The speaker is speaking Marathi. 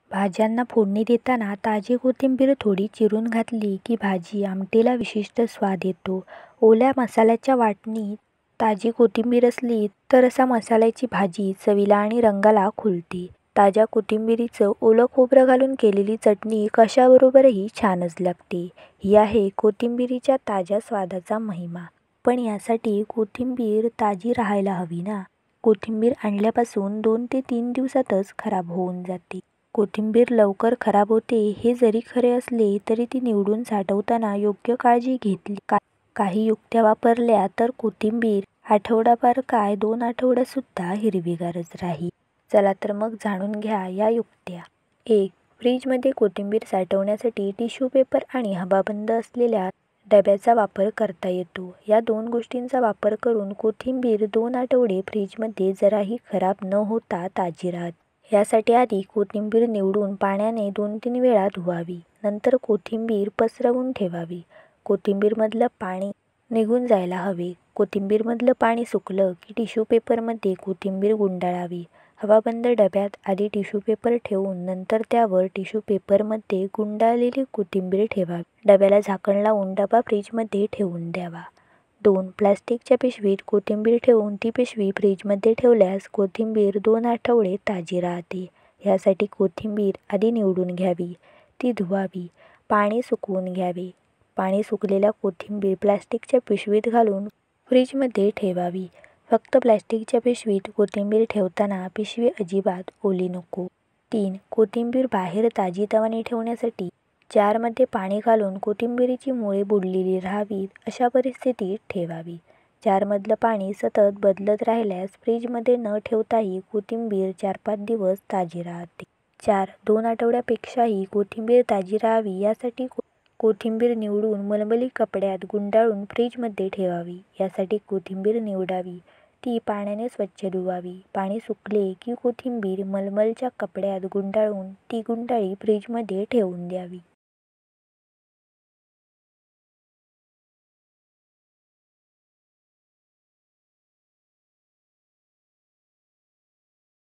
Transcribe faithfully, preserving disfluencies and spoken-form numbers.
भाज्यांना फोडणी देताना ताजी कोथिंबीर थोडी चिरून घातली की भाजी आमटीला विशिष्ट स्वाद येतो. ओल्या मसाल्याच्या वाटणीत ताजी कोथिंबीर असली तर असा मसाल्याची भाजी चवीला आणि रंगाला खुलते. ताज्या कोथिंबीरीचं ओलं खोबरं घालून केलेली चटणी कशाबरोबरही छानच लागते. ही आहे कोथिंबीरीच्या ताज्या स्वादाचा महिमा. पण यासाठी कोथिंबीर ताजी राहायला हवी ना. कोथिंबीर आणल्यापासून दोन ते तीन दिवसातच खराब होऊन जाते. कोथिंबीर लवकर खराब होते हे जरी खरे असले तरी ती निवडून साठवताना योग्य काळजी घेतली का काही युक्त्या वापरल्या तर कोथिंबीर आठवडाभर काय दोन आठवड्यासुद्धा हिरवीगारच राहील. चला तर मग जाणून घ्या या युक्त्या. एक. फ्रीजमध्ये कोथिंबीर साठवण्यासाठी टिश्यू पेपर आणि हवाबंद असलेल्या डब्याचा वापर करता येतो. या दोन गोष्टींचा वापर करून कोथिंबीर दोन आठवडे फ्रीजमध्ये जराही खराब न होता ताजी राहते. यासाठी आधी कोथिंबीर निवडून पाण्याने दोन तीन वेळा धुवावी. नंतर कोथिंबीर पसरवून ठेवावी. कोथिंबीरमधलं पाणी निघून जायला हवे. कोथिंबीरमधलं पाणी सुकलं की टिश्यू पेपरमध्ये कोथिंबीर गुंडाळावी. हवाबंद डब्यात आधी टिश्यू पेपर ठेवून नंतर त्यावर टिश्यू पेपरमध्ये गुंडाळलेली कोथिंबीर ठेवावी. डब्याला झाकण लावून डबा फ्रीजमध्ये ठेवून द्यावा. दोन. प्लास्टिकच्या पिशवीत कोथिंबीर ठेवून ती पिशवी फ्रीजमध्ये ठेवल्यास कोथिंबीर दोन आठवडे ताजी राहते. यासाठी कोथिंबीर आधी निवडून घ्यावी. ती धुवावी. पाणी सुकवून घ्यावे. पाणी सुकलेल्या कोथिंबीर प्लास्टिकच्या पिशवीत घालून फ्रीजमध्ये ठेवावी. फक्त प्लास्टिकच्या पिशवीत कोथिंबीर ठेवताना पिशवी अजिबात ओली नको. तीन. कोथिंबीर बाहेर ताजीतवानी ठेवण्यासाठी जारमध्ये पाणी घालून कोथिंबीरीची मुळे बुडलेली राहावीत अशा परिस्थितीत ठेवावी. जारमधलं पाणी सतत बदलत राहिल्यास फ्रीजमध्ये न ठेवताही कोथिंबीर चार पाच दिवस ताजी राहते. चार. दोन आठवड्यापेक्षाही कोथिंबीर ताजी राहावी यासाठी कोथिंबीर निवडून मलमली कपड्यात गुंडाळून फ्रीजमध्ये ठेवावी. यासाठी कोथिंबीर निवडावी ती पाण्याने स्वच्छ धुवावी. पाणी सुकले की कोथिंबीर मलमलच्या कपड्यात गुंडाळून ती गुंडाळी फ्रीजमध्ये ठेवून द्यावी.